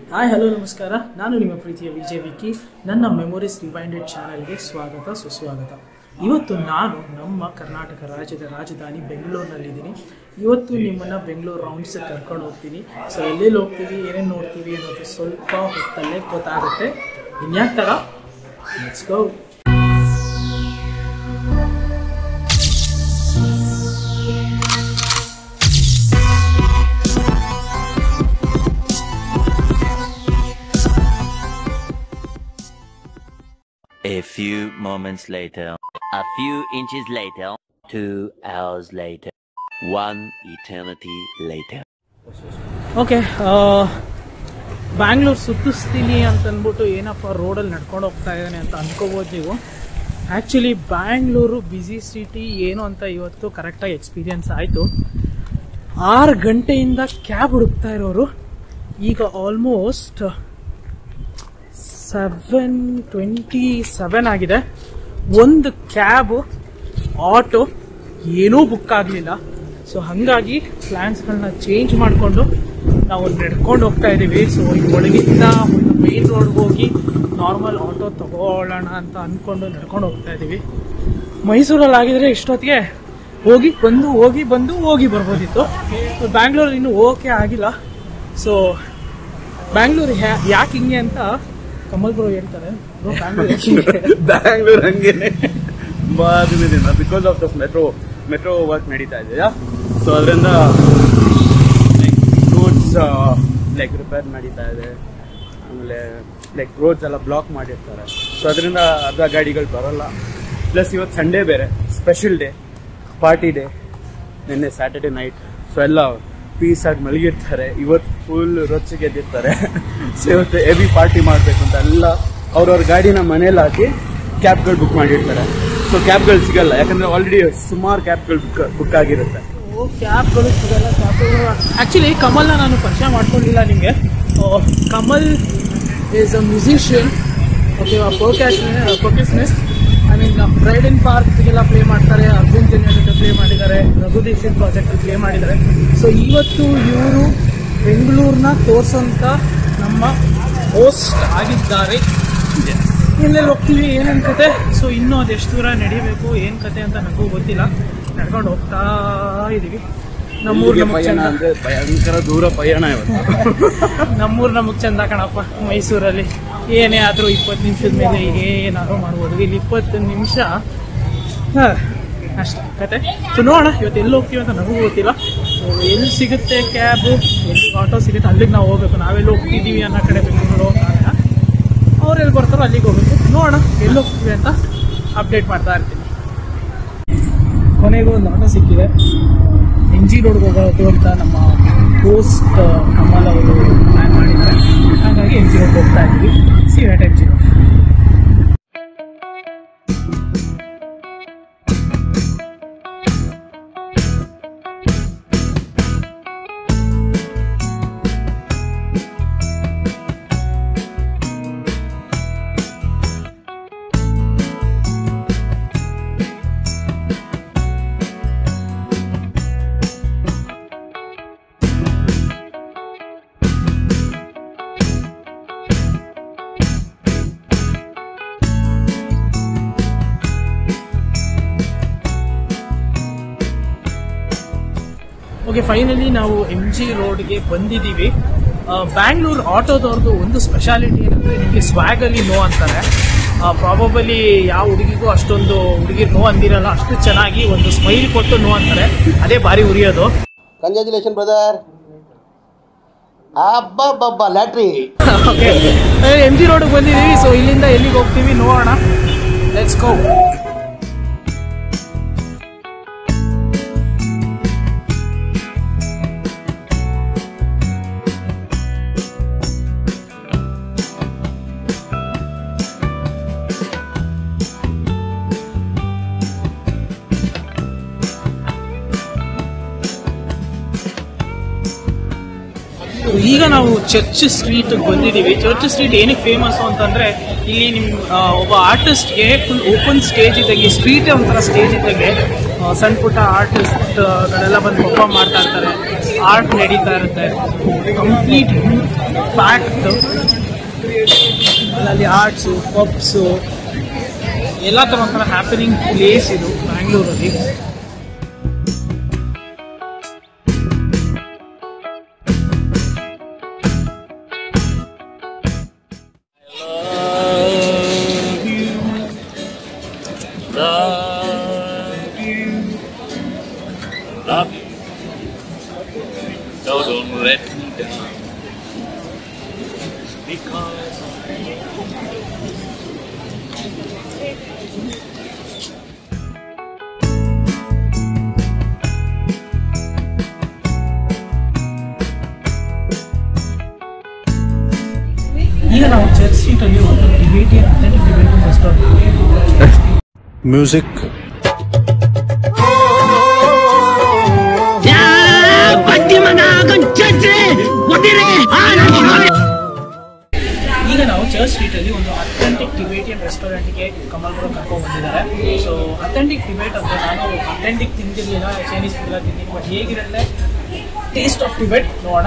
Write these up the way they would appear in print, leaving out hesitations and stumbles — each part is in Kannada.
ಹಾಯ್ ಹಲೋ ನಮಸ್ಕಾರ, ನಾನು ನಿಮ್ಮ ಪ್ರೀತಿಯ ವಿಕ್ಕಿ. ನನ್ನ ಮೆಮೊರೀಸ್ ರಿವೈಂಡೆಡ್ ಚಾನಲ್ಗೆ ಸ್ವಾಗತ ಸುಸ್ವಾಗತ. ಇವತ್ತು ನಾನು ನಮ್ಮ ಕರ್ನಾಟಕ ರಾಜ್ಯದ ರಾಜಧಾನಿ ಬೆಂಗಳೂರಿನಲ್ಲಿದ್ದೀನಿ. ಇವತ್ತು ನಿಮ್ಮನ್ನು ಬೆಂಗಳೂರು ರೌಂಡ್ಸ್ ಕರ್ಕೊಂಡು ಹೋಗ್ತೀನಿ. ಸೊ ಎಲ್ಲೆಲ್ಲಿ ಹೋಗ್ತೀವಿ, ಏನೇನು ನೋಡ್ತೀವಿ ಅನ್ನೋದು ಸ್ವಲ್ಪ ಹೊತ್ತಲ್ಲೇ ಗೊತ್ತಾಗುತ್ತೆ. ಇನ್ಯಾಕೆ ತಡ, let's go. A few moments later, a few inches later, 2 hours later, 1 eternity later. Okay, Bangalore ಸುತ್ತಿಸ್ತೀನಿ ಅಂತಂದ್ಬಿಟ್ಟು ಏನಪ್ಪ ರೋಡಲ್ಲಿ ನಡ್ಕೊಂಡು ಹೋಗ್ತಾ ಇದ್ದಾನೆ ಅಂತ ಅಂದ್ಕೋಬೋದು ನೀವು. ಆ್ಯಕ್ಚುಲಿ ಬ್ಯಾಂಗ್ಳೂರು ಬ್ಯುಸಿ ಸಿಟಿ ಏನು ಅಂತ ಇವತ್ತು ಕರೆಕ್ಟಾಗಿ ಎಕ್ಸ್ಪೀರಿಯನ್ಸ್ ಆಯಿತು. 6 ಗಂಟೆಯಿಂದ ಕ್ಯಾಬ್ ಹುಡುಕ್ತಾ ಇರೋರು ಈಗ ಆಲ್ಮೋಸ್ಟ್ 7:27 ಆಗಿದೆ. ಒಂದು ಕ್ಯಾಬು ಆಟೋ ಏನೂ ಬುಕ್ ಆಗಲಿಲ್ಲ. ಸೊ ಹಾಗಾಗಿ ಪ್ಲ್ಯಾನ್ಸ್ಗಳನ್ನ ಚೇಂಜ್ ಮಾಡಿಕೊಂಡು ನಾವು ನಡ್ಕೊಂಡು ಹೋಗ್ತಾ ಇದ್ದೀವಿ. ಸೊ ಈ ಒಳಗಿಂದ ಒಂದು ಮೇನ್ ರೋಡ್ಗೆ ಹೋಗಿ ನಾರ್ಮಲ್ ಆಟೋ ತಗೊಳ್ಳೋಣ ಅಂತ ಅಂದ್ಕೊಂಡು ನಡ್ಕೊಂಡು ಹೋಗ್ತಾ ಇದ್ದೀವಿ. ಮೈಸೂರಲ್ಲಿ ಆಗಿದ್ರೆ ಇಷ್ಟೊತ್ತಿಗೆ ಹೋಗಿ ಬಂದು ಬರ್ಬೋದಿತ್ತು. ಬ್ಯಾಂಗ್ಳೂರಲ್ಲಿ ಇನ್ನೂ ಓಕೆ ಆಗಿಲ್ಲ. ಸೊ ಬ್ಯಾಂಗ್ಳೂರು ಯಾಕೆ ಹಿಂಗೆ ಅಂತ ಕಮಲ್ ಬ್ರೋ ಹೇಳ್ತಾರೆ. ಬ್ಯಾಂಗ್ಳೂರ್ ಹಂಗೇನೆ ತುಂಬಾ ದಿನದಿಂದ because of this metro work ನಡೀತಾ ಇದೆ. ಸೊ ಅದರಿಂದ ರೋಡ್ಸ್ ರಿಪೇರ್ ನಡೀತಾ ಇದೆ. ಆಮೇಲೆ ರೋಡ್ಸ್ ಎಲ್ಲ ಬ್ಲಾಕ್ ಮಾಡಿರ್ತಾರೆ. ಸೊ ಅದರಿಂದ ಅರ್ಧ ಗಾಡಿಗಳು ಬರೋಲ್ಲ. ಪ್ಲಸ್ ಇವತ್ತು ಸಂಡೇ ಬೇರೆ, ಸ್ಪೆಷಲ್ ಡೇ, ಪಾರ್ಟಿ ಡೇ. ನಿನ್ನೆ ಸ್ಯಾಟರ್ಡೆ ನೈಟ್. ಸೊ ಎಲ್ಲ ಪೀಸ್ ಆಗಿ ಮಲಗಿರ್ತಾರೆ. ಇವತ್ತು ಫುಲ್ ರೊಚ್ಚಿಗೆ ಎದ್ದಿರ್ತಾರೆ. ಸೊ ಇವತ್ತು ಹೆವಿ ಪಾರ್ಟಿ ಮಾಡಬೇಕು ಅಂತ ಎಲ್ಲ ಅವ್ರವ್ರ ಗಾಡಿನ ಮನೇಲಿ ಹಾಕಿ ಕ್ಯಾಬ್ಗಳು ಬುಕ್ ಮಾಡಿರ್ತಾರೆ. ಸೊ ಕ್ಯಾಬ್ಗಳು ಸಿಗಲ್ಲ, ಯಾಕಂದ್ರೆ ಆಲ್ರೆಡಿ ಸುಮಾರು ಕ್ಯಾಬ್ಗಳು ಬುಕ್ ಆಗಿರುತ್ತೆ. ಕ್ಯಾಬ್ಗಳು ಸಿಗಲ್ಲ. ಆ್ಯಕ್ಚುಲಿ ಕಮಲ್ನ ನಾನು ಪರಿಚಯ ಮಾಡ್ಕೊಂಡಿಲ್ಲ ನಿಮಗೆ. Kamal is a musician. Okay, percussionist. I mean bride in ಪಾರ್ಕ್ಗೆಲ್ಲ ಪ್ಲೇ ಮಾಡ್ತಾರೆ. ಅರ್ಜುನ್ ಜನ್ಯ ಜೊತೆ ಪ್ಲೇ ಮಾಡಿದ್ದಾರೆ. ರಘು ದೀಕ್ಷಿತ್ ಪ್ರಾಜೆಕ್ಟ್ ಪ್ಲೇ ಮಾಡಿದ್ದಾರೆ. ಸೊ ಇವತ್ತು ಇವರು ಬೆಂಗಳೂರನ್ನ ತೋರ್ಸೋಂಥ ನಮ್ಮ ಹೋಸ್ಟ್ ಆಗಿದ್ದಾರೆ. ಎಲ್ಲೆಲ್ಲಿ ಹೋಗ್ತೀವಿ, ಏನೇನು ಕತೆ, ಸೊ ಇನ್ನೂ ಅದೆಷ್ಟು ದೂರ ನಡಿಬೇಕು, ಏನು ಕತೆ ಅಂತ ನನಗೂ ಗೊತ್ತಿಲ್ಲ. ನಡ್ಕೊಂಡು ಹೋಗ್ತಾ ಇದ್ದೀವಿ. ನಮ್ಮೂರು ಭಯಂಕರ ದೂರ ಪಯಣ ಇವತ್ತು. ನಮ್ಮೂರು ನಮಗೆ ಚಂದ ಕಣಪ್ಪ. ಮೈಸೂರಲ್ಲಿ ಏನೇ ಆದರೂ 20 ನಿಮಿಷದ ಮೇಲೆ ಏನಾದರೂ ಮಾಡ್ಬೋದು. ಇಲ್ಲಿ 20 ನಿಮಿಷ ಅಷ್ಟೇ ಕತೆ. ಸೊ ನೋಡೋಣ ಇವತ್ತು ಎಲ್ಲಿ ಹೋಗ್ತೀವಿ ಅಂತ ನನಗೂ ಗೊತ್ತಿಲ್ಲ. ಎಲ್ಲಿ ಸಿಗುತ್ತೆ ಕ್ಯಾಬು, ಎಲ್ಲಿ ಆಟೋ ಸಿಗುತ್ತೆ ಅಲ್ಲಿಗೆ ನಾವು ಹೋಗ್ಬೇಕು. ನಾವೆಲ್ಲಿ ಹೋಗ್ತಿದ್ದೀವಿ ಅನ್ನೋ ಕಡೆ ಬೆಂಗಳೂರು ಹೋಗೋಣ. ಅವ್ರು ಎಲ್ಲಿ ಬರ್ತಾರೋ ಅಲ್ಲಿಗೆ ಹೋಗ್ಬೇಕು. ನೋಡೋಣ ಎಲ್ಲಿ ಹೋಗ್ತೀವಿ ಅಂತ ಅಪ್ಡೇಟ್ ಮಾಡ್ತಾ ಇರ್ತೀನಿ. ಕೊನೆಗೂ ಒಂದು ಆಟೋ ಸಿಕ್ಕಿದೆ. MG ರೋಡ್ಗೆ ಹೋಗೋದು ಅಂತ ನಮ್ಮ ಹೋಸ್ಟ್ ಕಮಲ್ ಅವರು ಪ್ಲ್ಯಾನ್ ಮಾಡಿದ್ದಾರೆ. ಹಾಗಾಗಿ MG ರೋಡ್ಗೆ ಹೋಗ್ತಾ ಇದ್ದೀವಿ. See you at MG road. Okay, finally ನಾವು MG ರೋಡ್ಗೆ ಬಂದಿದ್ದೀವಿ. ಬ್ಯಾಂಗ್ಳೂರು ಆಟೋದವ್ರದ್ದು ಒಂದು ಸ್ಪೆಷಾಲಿಟಿ ಏನಂದರೆ ನಿಮಗೆ ಸ್ವ್ಯಾಗಲ್ಲಿ ನೋ ಅಂತಾರೆ. ಪ್ರಾಬಬಲಿ ಯಾವ ಹುಡುಗಿಗೂ ಅಷ್ಟೊಂದು ಹುಡುಗಿ ನೋ ಅಂದಿರಲ್ಲ. ಅಷ್ಟು ಚೆನ್ನಾಗಿ ಒಂದು ಸ್ಮೈಲ್ ಕೊಟ್ಟು ನೋ ಅಂತಾರೆ. ಅದೇ ಭಾರಿ ಉರಿಯೋದು. Congratulation brother. ಅಬ್ಬಬ್ಬಬ್ಬ ಲ್ಯಾಟ್ರಿ. ಓಕೆ, MG ರೋಡ್ಗೆ ಬಂದಿದ್ದೀವಿ. ಸೊ ಇಲ್ಲಿಂದ ಎಲ್ಲಿಗೆ ಹೋಗ್ತೀವಿ ನೋಡೋಣ. Let's go. ಈಗ ನಾವು ಚರ್ಚ್ ಸ್ಟ್ರೀಟ್ ಬಂದಿದ್ದೀವಿ. ಚರ್ಚ್ ಸ್ಟ್ರೀಟ್ ಏನಕ್ಕೆ ಫೇಮಸ್ ಅಂತಂದ್ರೆ ಇಲ್ಲಿ ಒಬ್ಬ ಆರ್ಟಿಸ್ಟ್ಗೆ ಫುಲ್ ಓಪನ್ ಸ್ಟೇಜ್ ಇದ್ದಂಗೆ, ಸ್ಟ್ರೀಟ್ ಒಂಥರ ಸ್ಟೇಜ್ ಇದ್ದಂಗೆ. ಸಣ್ಣ ಪುಟ್ಟ ಆರ್ಟಿಸ್ಟ್ಗಳೆಲ್ಲ ಬಂದು ಪರ್ಫಾರ್ಮ್ ಮಾಡ್ತಾ ಇರ್ತಾರೆ, ಆರ್ಟ್ ನಡೀತಾ ಇರುತ್ತೆ, ಕಂಪ್ಲೀಟ್ ಪ್ಯಾಕ್ಡ್. ಅಲ್ಲಿ ಆರ್ಟ್ಸು, ಪಬ್ಸು ಎಲ್ಲ ಥರ ಒಂಥರ ಹ್ಯಾಪನಿಂಗ್ ಪ್ಲೇಸ್ ಇದು ಬ್ಯಾಂಗ್ಳೂರಲ್ಲಿ. Don't let me down because ಈಗ ನಾವು ಚರ್ಚ್ ಸ್ಟ್ರೀಟಲ್ಲಿ ಒಂದು Tibetan authentic Tibetan restaurant. Music ಈಗ ನಾವು ಚರ್ಚ್ ಸ್ಟ್ರೀಟಲ್ಲಿ ಒಂದು ಅಥೆಂಟಿಕ್ ಟಿಬೇಟಿಯನ್ ರೆಸ್ಟೋರೆಂಟ್ಗೆ ಕಮಲ್ ಬ್ರೋ ಕರ್ಕೊಂಡು ಬಂದಿದ್ದಾರೆ. ಸೊ ಅಥೆಂಟಿಕ್ ಟಿಬೇಟ್ ಅಂತ ನಾನು ಅಥೆಂಟಿಕ್ ತಿಂದಿರಲಿಲ್ಲ, ಚೈನೀಸ್ ಫುಡ್ ಎಲ್ಲ ತಿಂದಿನಿ, ಬಟ್ ಹೇಗಿರುತ್ತೆ ಟೇಸ್ಟ್ ಆಫ್ ಟಿಬೇಟ್ ನೋಡೋಣ.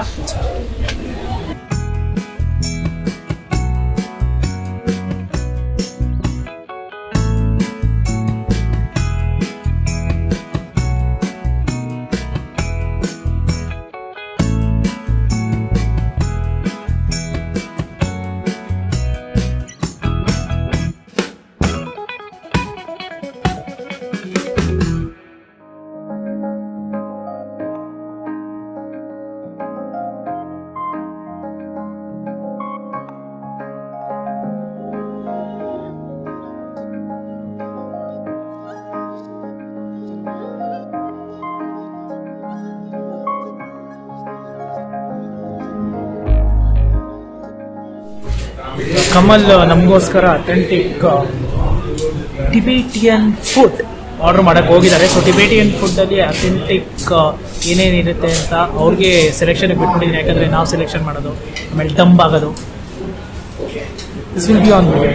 ಕಮಲ್ ನಮಗೋಸ್ಕರ ಅಥೆಂಟಿಕ್ ಟಿಬೇಟಿಯನ್ ಫುಡ್ ಆರ್ಡರ್ ಮಾಡಕ್ಕೆ ಹೋಗಿದ್ದಾರೆ. ಸೊ ಟಿಬೇಟಿಯನ್ ಫುಡ್ಡಲ್ಲಿ ಅಥೆಂಟಿಕ್ ಏನೇನಿರುತ್ತೆ ಅಂತ ಅವ್ರಿಗೆ ಸೆಲೆಕ್ಷನ್ಗೆ ಬಿಟ್ಬಿಟ್ಟಿದ್ದೀನಿ, ಯಾಕಂದರೆ ನಾವು ಸೆಲೆಕ್ಷನ್ ಮಾಡೋದು, ಆಮೇಲೆ ಡಂಬ್ ಆಗೋದು. This will be on video.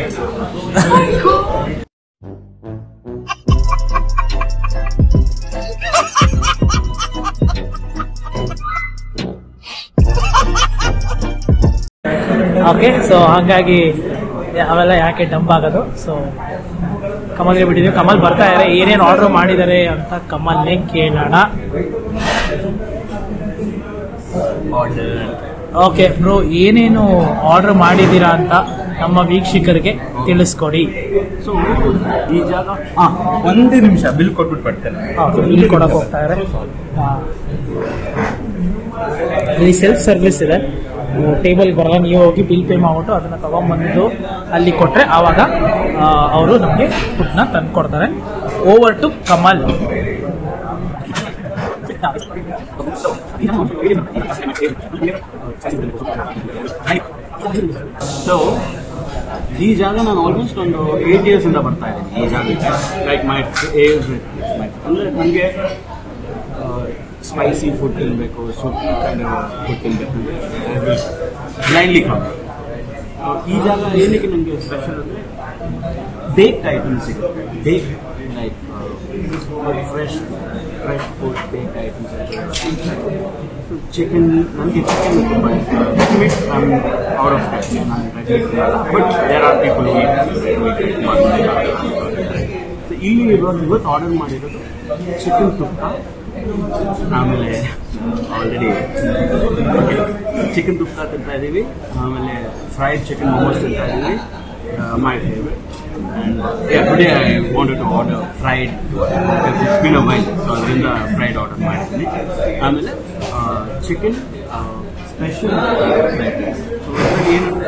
Okay, so ಹಾಗಾಗಿ ಅವೆಲ್ಲ ಯಾಕೆ ಡಂಪ್ ಆಗೋದು. ಸೊ ಕಮಲ್ಗೆ ಬಿಟ್ಟಿದ್ದೀವಿ, ಕಮಲ್ ಬರ್ತಾ ಇದ್ದಾರೆ. ಏನೇನು ಆರ್ಡರ್ ಮಾಡಿದ್ದಾರೆ ಅಂತ ಕಮಲ್ನೇ ಕೇಳೋಣ. ಓಕೆ ಬ್ರೋ, ಏನೇನು ಆರ್ಡರ್ ಮಾಡಿದ್ದೀರಾ ಅಂತ ನಮ್ಮ ವೀಕ್ಷಕರಿಗೆ ತಿಳಿಸ್ಕೊಡಿ. ಸೊ ಈ ಜಾಗ ಒಂದೇ ನಿಮಿಷ ಬಿಲ್ ಕೊಟ್ಬಿಟ್ಟು ಬರ್ತೇನೆ. ಬಿಲ್ ಕೊಡಕ್ಕೆ ಹೋಗ್ತಾ ಇದ್ದಾರೆ. ಇಲ್ಲಿ ಸೆಲ್ಫ್ ಸರ್ವಿಸ್ ಇದೆ, ಟೇಬಲ್ಗೆ ಬರಲ್ಲ, ನೀವು ಹೋಗಿ ಬಿಲ್ ಪೇ ಮಾಡ್ಬಿಟ್ಟು ಅದನ್ನು ತಗೊಂಡ್ಬಂದು ಅಲ್ಲಿ ಕೊಟ್ಟರೆ ಆವಾಗ ಅವರು ನಮಗೆ ಫುಡ್ನ ತಂದು ಕೊಡ್ತಾರೆ. Over to Kamal. ಸೊ ಈ ಜಾಗ ನಾನು ಆಲ್ಮೋಸ್ಟ್ ಒಂದು 8 years ಇಂದ ಬರ್ತಾ ಇದ್ದೀನಿ ಈ ಜಾಗಕ್ಕೆ. Like my favourite. ಅಂದರೆ ನನಗೆ ಸ್ಪೈಸಿ ಫುಡ್ ತಿನ್ನಬೇಕು, ಸೂಪ್ ಕೈಂಡ್ ಫುಡ್ ತಿನ್ನಬೇಕು ಅಂದರೆ ಬ್ಲೈಂಡ್ಲಿ ಕಮ್. ಈ ಜಾಗ ಏನಕ್ಕೆ ನನಗೆ ಸ್ಪೆಷಲ್ ಅಂದರೆ ಬೇಕ್ಡ್ ಐಟಮ್ಸ್ ಸಿಗುತ್ತೆ. Bake like fresh food, baked items. Chicken, ನನಗೆ ಚಿಕನ್ ತುಂಬ ಇಷ್ಟ. ಮೀಟ್ ಔಟ್ ಆಫ್ ಫ್ರೆಶ್, ನಾನು ರೆಡ್ ಮೀಟ್ ಮಾಡಲ್ಲ, ಬಟ್ ದೇರ್ ಆರ್ ಪೀಪಲ್ ಇಲ್ಲಿ ಇವತ್ತು ಆರ್ಡರ್ ಮಾಡಿರೋದು ಚಿಕನ್ ತುಪ್ಪ, ಆಮೇಲೆ ಆಲ್ರೆಡಿ ಚಿಕನ್ ತುಪ್ಪ ತಿಂತಾ ಇದ್ದೀವಿ, ಆಮೇಲೆ ಫ್ರೈಡ್ ಚಿಕನ್ ಮೋಮೋಸ್ ತಿಂತಾ ಇದ್ದೀವಿ, my favourite. And yeah, today I wanted to order fried. It's been a while, so ಅದರಿಂದ ಫ್ರೈಡ್ ಆರ್ಡರ್ ಮಾಡಿದ್ದೀನಿ. ಆಮೇಲೆ chicken special fried rice. So ಏನಂದರೆ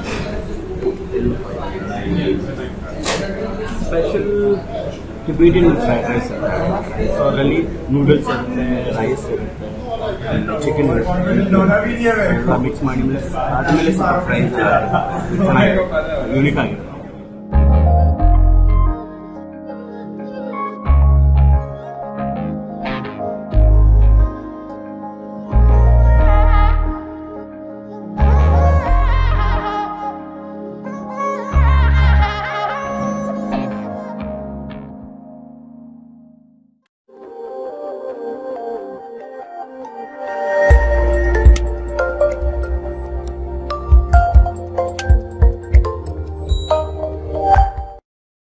ಸ್ಪೆಷಲ್ ಟಿಬೇಟಿಯನ್ ಫ್ರೈಡ್ ರೈಸ್ ಇರುತ್ತೆ. ಸೊ ಅದರಲ್ಲಿ ನೂಡಲ್ಸ್ ಇರುತ್ತೆ, ರೈಸ್ ಇರುತ್ತೆ, ಚಿಕನ್ ಇರುತ್ತೆ, ಮಿಕ್ಸ್ ಮಾಡಿ ಆದಮೇಲೆ ಸ್ವಲ್ಪ ಫ್ರೈಸ್ ಚೆನ್ನಾಗಿರುತ್ತೆ, ಯೂನಿಕ್ ಆಗಿರುತ್ತೆ.